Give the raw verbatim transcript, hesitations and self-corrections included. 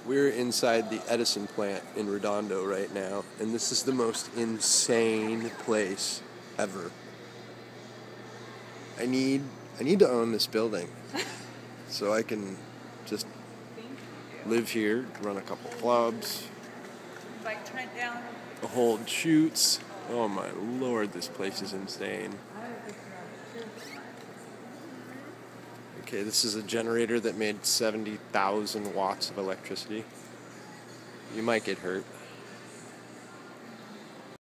We're inside the Edison plant in Redondo right now, and this is the most insane place ever. I need I need to own this building so I can just live here, run a couple clubs, hold shoots. Oh my lord, this place is insane. Okay, this is a generator that made seventy thousand watts of electricity. You might get hurt.